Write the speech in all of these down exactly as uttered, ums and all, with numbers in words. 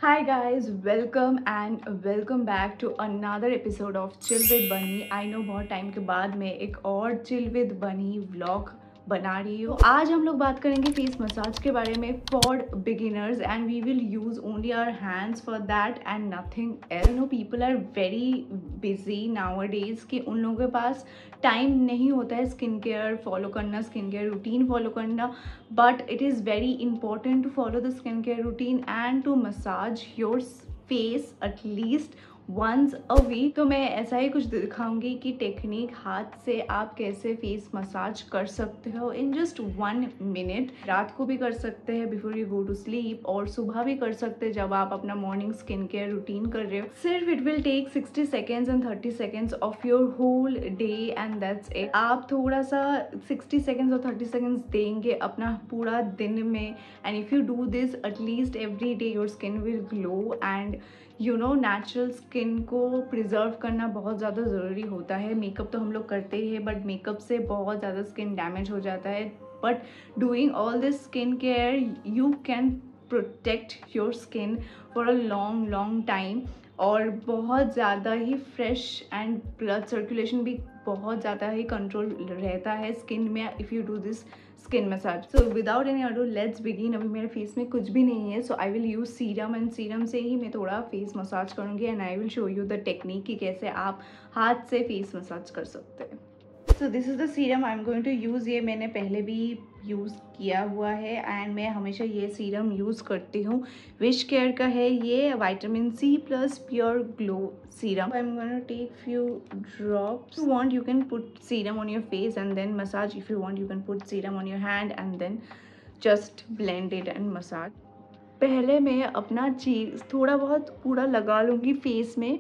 Hi guys, welcome and welcome back to another episode of Chill with Bunny. I know बहुत time के बाद मैं एक और Chill with Bunny vlog बना रही हूँ। आज हम लोग बात करेंगे फेस मसाज के बारे में for beginners and we will use only our hands for that and nothing else. You know people are very busy nowadays कि उन लोगों के पास टाइम नहीं होता है स्किन केयर फॉलो करना, स्किन केयर रूटीन फॉलो करना, but it is very important to follow the skin care routine and to massage your face at least once a week. तो मैं ऐसा ही कुछ दिखाऊंगी कि टेक्निक हाथ से आप कैसे फेस मसाज कर सकते हो इन जस्ट वन मिनट। रात को भी कर सकते हैं before you go to sleep, और सुबह भी कर सकते हैं जब आप अपना मॉर्निंग स्किन केयर रूटीन कर रहे हो। सिर्फ it will take sixty seconds and thirty seconds of your whole day and that's it. आप थोड़ा सा सिक्सटी सेकेंड्स और थर्टी सेकेंड्स देंगे अपना पूरा दिन में, and if you do this at least every day your skin will glow. And you know natural skin को प्रिजर्व करना बहुत ज़्यादा ज़रूरी होता है। मेकअप तो हम लोग करते ही हैं, बट मेकअप से बहुत ज़्यादा स्किन डैमेज हो जाता है। But doing all this skin care you can protect your skin for a long long time, और बहुत ज़्यादा ही फ्रेश एंड ब्लड सर्कुलेशन भी बहुत ज़्यादा ही कंट्रोल रहता है स्किन में if you do this skin massage. So without any ado let's begin. अभी मेरे फेस में कुछ भी नहीं है, so I will use serum, and serum से ही मैं थोड़ा फेस मसाज करूँगी and I will show you the technique कि कैसे आप हाथ से फेस मसाज कर सकते हैं। So this is the serum I am going to use. ये मैंने पहले भी यूज़ किया हुआ है एंड मैं हमेशा ये सीरम यूज़ करती हूँ। विश केयर का है ये, vitamin C plus pure glow serum. I am going to take few drops. You want you can put serum on your face and then massage. If you want you can put serum on your hand and then just blend it and massage. पहले मैं अपना चीज थोड़ा बहुत पूरा लगा लूँगी face में,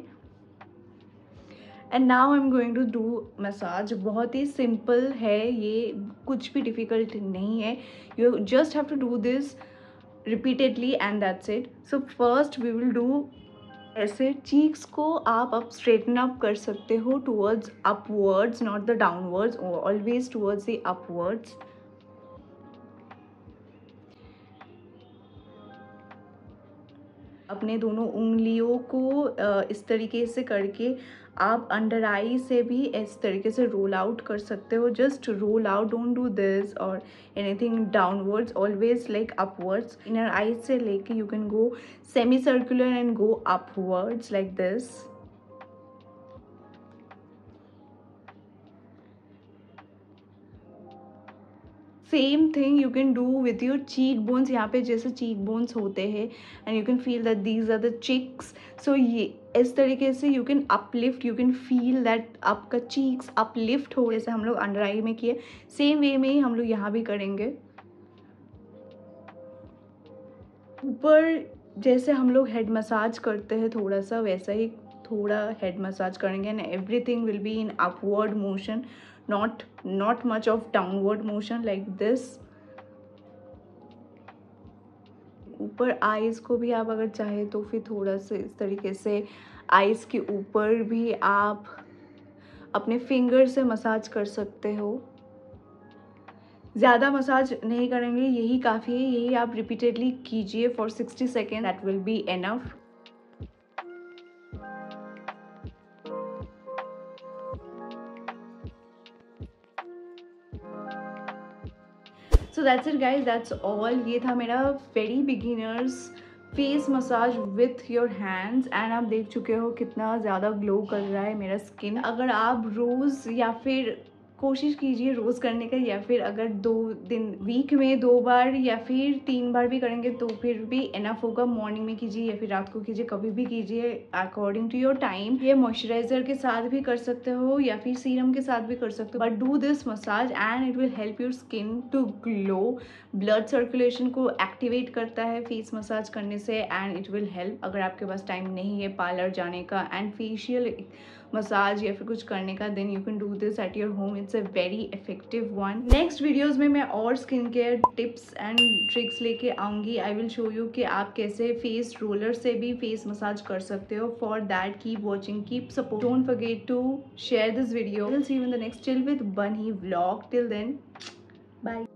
and now I am going to do massage. बहुत ही सिंपल है ये, कुछ भी डिफ़िकल्ट नहीं है। You just have to do this repeatedly and that's it. So first we will do ऐसे। चीक्स को आप अब स्ट्रेटन अप कर सकते हो towards upwards, not the downwards, always towards the upwards. अपने दोनों उंगलियों को इस तरीके से करके आप अंडर आई से भी इस तरीके से रोल आउट कर सकते हो। Just roll out, don't do this or anything downwards, always like upwards. Inner eye से लेके you can go semi circular and go upwards like this. Same thing you can do with your cheek bones. यहाँ पे जैसे cheek bones होते हैं and you can feel that these are the cheeks. So ये इस तरीके से you can uplift, you can feel that आपका चीक्स अपलिफ्ट हो, जैसे हम लोग अंडर आई में किए। सेम वे में ही हम लोग यहाँ भी करेंगे। ऊपर जैसे हम लोग हेड मसाज करते हैं थोड़ा सा, वैसा ही थोड़ा हेड मसाज करेंगे and everything will be in upward motion, not not much of downward motion like this। ऊपर आईज को भी आप अगर चाहे तो फिर थोड़ा सा इस तरीके से आईज के ऊपर भी आप अपने फिंगर से मसाज कर सकते हो। ज़्यादा मसाज नहीं करेंगे, यही काफ़ी है। यही आप रिपीटेडली कीजिए for sixty second, that will be enough. So that's it guys, that's all. ये था मेरा very beginners face massage with your hands, and आप देख चुके हो कितना ज़्यादा ग्लो कर रहा है मेरा स्किन। अगर आप रोज़ या फिर कोशिश कीजिए रोज़ करने का, या फिर अगर दो दिन वीक में दो बार या फिर तीन बार भी करेंगे तो फिर भी इनफ होगा। मॉर्निंग में कीजिए या फिर रात को कीजिए, कभी भी कीजिए अकॉर्डिंग टू योर टाइम। ये मॉइस्चराइजर के साथ भी कर सकते हो या फिर सीरम के साथ भी कर सकते हो, but do this massage and it will help your skin to glow. Blood circulation को एक्टिवेट करता है फेस मसाज करने से, एंड इट विल हेल्प। अगर आपके पास टाइम नहीं है पार्लर जाने का एंड फेशियल मसाज या फिर कुछ करने का, then you can do this at your home. It's a very effective one. Next videos में मैं और skin care tips and tricks लेके आऊँगी। आई विल शो यू कि आप कैसे फेस रोलर से भी फेस मसाज कर सकते हो। For that keep watching, keep support, don't forget to share this video. Will see you in the next chill with bunny vlog. Till then, bye.